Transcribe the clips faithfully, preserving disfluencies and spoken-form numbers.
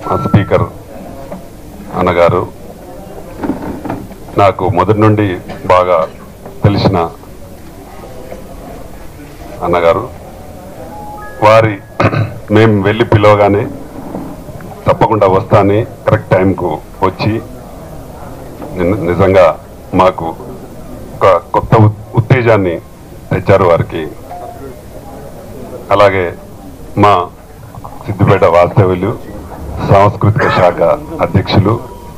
Speaker అన్నగారు నాకు మొదటి నుండి బాగా తెలిసిన అన్నగారు, వారి మేము వెళ్ళి పిలవగానే తప్పకుండా వస్తానే కరెక్ట్ టైంకు వచ్చి నిజంగా మాకు ఒక కొత్త ఉత్తేజాన్ని తెచ్చారు వారికి. అలాగే మా సిద్దిపేట వాస్తవ్యులు సాంస్కృతిక శాఖ అధ్యక్షులు,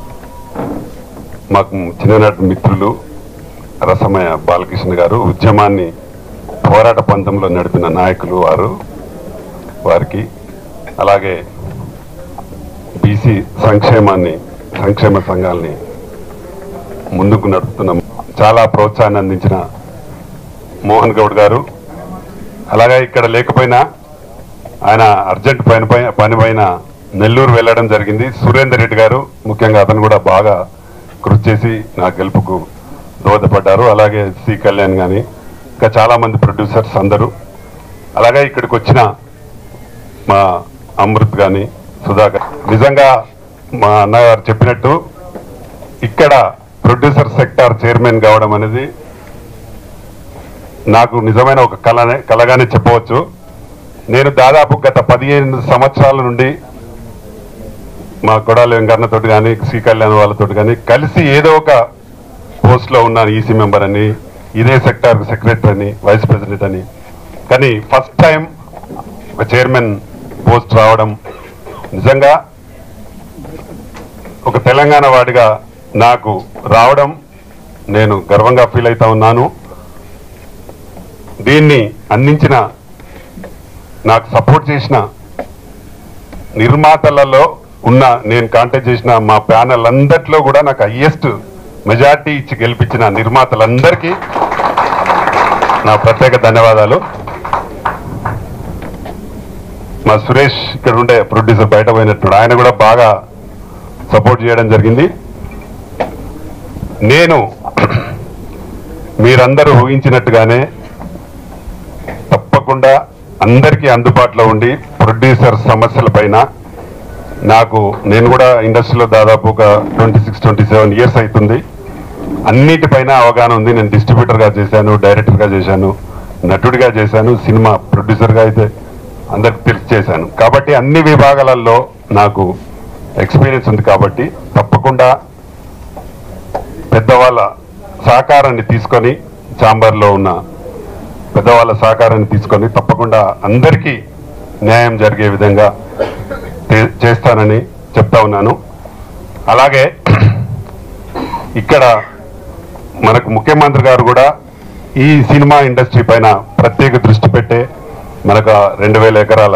మాకు చిన్ననాటి మిత్రులు రసమయ బాలకృష్ణ గారు, ఉద్యమాన్ని పోరాట పంతంలో నడిపిన నాయకులు వారు, వారికి అలాగే బీసీ సంక్షేమాన్ని సంక్షేమ సంఘాలని ముందుకు నడుపుతున్న చాలా ప్రోత్సాహాన్ని అందించిన మోహన్ గౌడ్ గారు, అలాగే ఇక్కడ లేకపోయినా ఆయన అర్జెంట్ పని పని పైన నెల్లూరు వెళ్ళడం జరిగింది. సురేందర్ రెడ్డి గారు ముఖ్యంగా అతను కూడా బాగా కృషి చేసి నా గెలుపుకు దోహదపడ్డారు. అలాగే సి కళ్యాణ్ కానీ ఇంకా చాలామంది ప్రొడ్యూసర్స్ అందరూ, అలాగే ఇక్కడికి వచ్చిన మా అమృత్ కానీ సుధాకర్. నిజంగా మా అన్నగారు చెప్పినట్టు ఇక్కడ ప్రొడ్యూసర్ సెక్టార్ చైర్మన్ కావడం అనేది నాకు నిజమైన ఒక కళనే కళగానే చెప్పవచ్చు. నేను దాదాపు గత పదిహేను సంవత్సరాల నుండి మా కొడాలి వెంకన్నతో కానీ శ్రీ కళ్యాణ్ వాళ్ళతో కానీ కలిసి ఏదో ఒక పోస్ట్లో ఉన్నాను. ఈసీ మెంబర్ అని, ఇదే సెక్టార్ సెక్రటరీ అని, వైస్ ప్రెసిడెంట్ అని. కానీ ఫస్ట్ టైం ఒక చైర్మన్ పోస్ట్ రావడం నిజంగా ఒక తెలంగాణ వాడిగా నాకు రావడం నేను గర్వంగా ఫీల్ అవుతా ఉన్నాను. దీన్ని అందించిన, నాకు సపోర్ట్ చేసిన నిర్మాతలలో ఉన్న, నేను కాంటాక్ట్ చేసిన మా ప్యానల్ అందరిలో కూడా నాకు హైయెస్ట్ మెజార్టీ ఇచ్చి గెలిపించిన నిర్మాతలందరికీ నా ప్రత్యేక ధన్యవాదాలు. మా సురేష్ ఇక్కడ ఉండే ప్రొడ్యూసర్ బయట పోయినట్టు ఆయన కూడా బాగా సపోర్ట్ చేయడం జరిగింది. నేను మీరందరూ ఊహించినట్టుగానే తప్పకుండా అందరికీ అందుబాటులో ఉండి ప్రొడ్యూసర్ సమస్యల పైన, నాకు నేను కూడా ఇండస్ట్రీలో దాదాపు ఒక twenty six twenty seven years అవుతుంది. అన్నిటిపైన అవగాహన ఉంది. నేను డిస్ట్రిబ్యూటర్గా చేశాను, డైరెక్టర్గా చేశాను, నటుడిగా చేశాను, సినిమా ప్రొడ్యూసర్గా అయితే అందరికి తెలిసి చేశాను. కాబట్టి అన్ని విభాగాలలో నాకు ఎక్స్పీరియన్స్ ఉంది. కాబట్టి తప్పకుండా పెద్దవాళ్ళ సహకారాన్ని తీసుకొని, ఛాంబర్లో ఉన్న పెద్దవాళ్ళ సహకారాన్ని తీసుకొని తప్పకుండా అందరికీ న్యాయం జరిగే విధంగా చేస్తానని చెప్తా ఉన్నాను. అలాగే ఇక్కడ మనకు ముఖ్యమంత్రి గారు కూడా ఈ సినిమా ఇండస్ట్రీ పైన ప్రత్యేక దృష్టి పెట్టే మనకు రెండు వేల ఎకరాల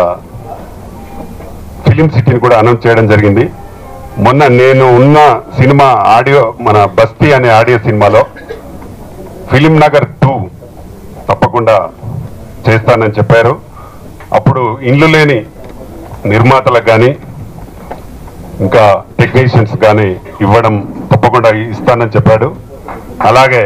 ఫిలిం సిటీని కూడా అనౌన్స్ చేయడం జరిగింది. మొన్న నేను ఉన్న సినిమా ఆడియో, మన బస్తీ అనే ఆడియో సినిమాలో ఫిలిం నగర్ టూ తప్పకుండా చేస్తానని చెప్పారు. అప్పుడు ఇండ్లు లేని నిర్మాతలకు కానీ ఇంకా టెక్నీషియన్స్ కానీ ఇవ్వడం తప్పకుండా ఇస్తానని చెప్పాడు. అలాగే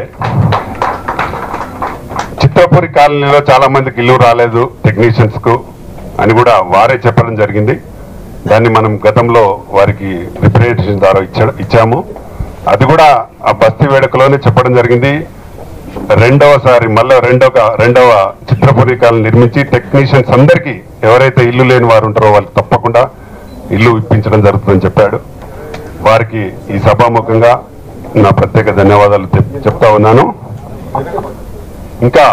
చిత్రపురి కాలనీలో చాలా మందికి ఇల్లు రాలేదు టెక్నీషియన్స్కు అని కూడా వారే చెప్పడం జరిగింది. దాన్ని మనం గతంలో వారికి రిప్రజెంటేషన్ ద్వారా ఇచ్చా ఇచ్చాము అది కూడా ఆ బస్తీ వేడుకలోనే చెప్పడం జరిగింది. రెండవసారి మళ్ళీ రెండవ రెండవ చిత్రపురి కాలనీ నిర్మించి టెక్నీషియన్స్ అందరికీ ఎవరైతే ఇల్లు లేని వారు ఉంటారో వాళ్ళకి తప్పకుండా ఇల్లు ఇప్పించడం జరుగుతుందని చెప్పాడు. వారికి ఈ సభాముఖంగా నా ప్రత్యేక ధన్యవాదాలు చెప్తా ఉన్నాను. ఇంకా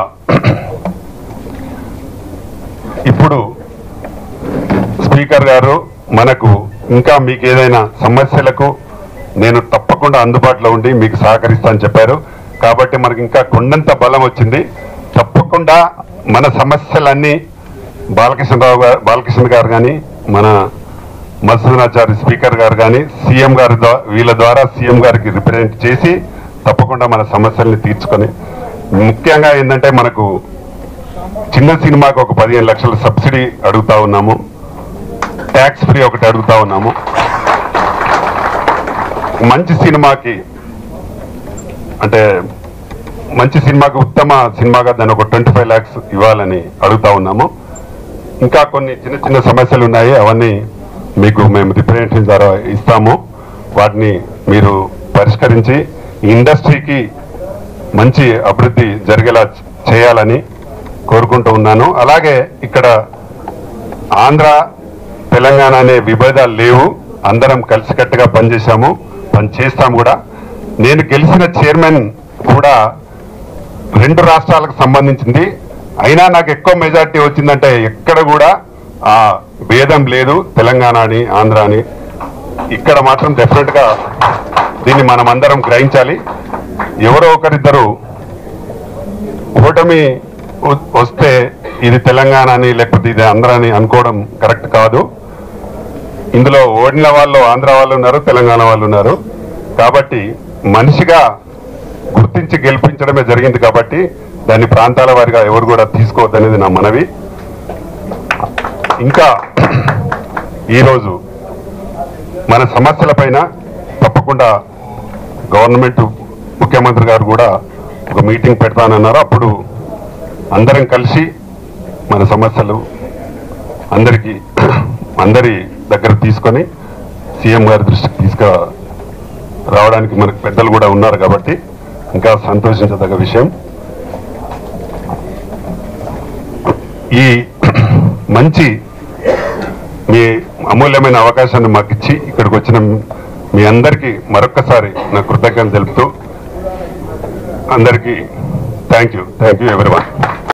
ఇప్పుడు స్పీకర్ గారు మనకు ఇంకా మీకు ఏదైనా సమస్యలకు నేను తప్పకుండా అందుబాటులో ఉండి మీకు సహకరిస్తానని చెప్పారు. కాబట్టి మనకి ఇంకా కొండంత బలం వచ్చింది. తప్పకుండా మన సమస్యలన్నీ బాలకృష్ణరావు గారు బాలకృష్ణ గారు కానీ, మన మధుసూదనాచారి స్పీకర్ గారు కానీ, సీఎం గారి వీళ్ళ ద్వారా సీఎం గారికి రిప్రజెంట్ చేసి తప్పకుండా మన సమస్యల్ని తీర్చుకొని, ముఖ్యంగా ఏంటంటే మనకు చిన్న సినిమాకి ఒక పదిహేను లక్షల సబ్సిడీ అడుగుతా ఉన్నాము, ట్యాక్స్ ఫ్రీ ఒకటి అడుగుతా ఉన్నాము. మంచి సినిమాకి అంటే మంచి సినిమాకి ఉత్తమ సినిమాగా దాన్ని ఒక ట్వంటీ ఫైవ్ ల్యాక్స్ ఇవ్వాలని అడుగుతా ఉన్నాము. ఇంకా కొన్ని చిన్న చిన్న సమస్యలు ఉన్నాయి, అవన్నీ మీకు మేము రిప్రజెంటేషన్ ద్వారా ఇస్తాము. వాటిని మీరు పరిష్కరించి ఇండస్ట్రీకి మంచి అభివృద్ధి జరిగేలా చేయాలని కోరుకుంటూ ఉన్నాను. అలాగే ఇక్కడ ఆంధ్ర తెలంగాణ అనే విభేదాలు లేవు. అందరం కలిసికట్టుగా పనిచేశాము, పని చేస్తాము కూడా. నేను గెలిచిన చైర్మన్ కూడా రెండు రాష్ట్రాలకు సంబంధించింది. అయినా నాకు ఎక్కువ మెజార్టీ వచ్చిందంటే ఎక్కడ కూడా ఆ భేదం లేదు, తెలంగాణ అని ఆంధ్ర అని. ఇక్కడ మాత్రం డెఫినెట్గా దీన్ని మనం అందరం గ్రహించాలి. ఎవరో ఒకరిద్దరు ఓటమి వస్తే ఇది తెలంగాణ అని లేకపోతే ఇది ఆంధ్ర అని అనుకోవడం కరెక్ట్ కాదు. ఇందులో ఓడిన వాళ్ళు ఆంధ్ర వాళ్ళు ఉన్నారు, తెలంగాణ వాళ్ళు ఉన్నారు. కాబట్టి మనిషిగా గుర్తించి గెలిపించడమే జరిగింది. కాబట్టి దాన్ని ప్రాంతాల వారిగా ఎవరు కూడా తీసుకోవద్దనేది నా మనవి. ఇంకా ఈరోజు మన సమస్యల పైన తప్పకుండా గవర్నమెంట్ ముఖ్యమంత్రి గారు కూడా ఒక మీటింగ్ పెడతానన్నారు. అప్పుడు అందరం కలిసి మన సమస్యలు అందరికీ అందరి దగ్గర తీసుకొని సీఎం గారి దృష్టికి తీసుకు రావడానికి మనకు పెద్దలు కూడా ఉన్నారు. కాబట్టి ఇంకా సంతోషించదగ్గ విషయం. ఈ మంచి మీ అమూల్యమైన అవకాశాన్ని మాకు ఇచ్చి ఇక్కడికి వచ్చిన మీ అందరికీ మరొక్కసారి నా కృతజ్ఞతలు తెలుపుతూ అందరికీ thank you thank you everyone.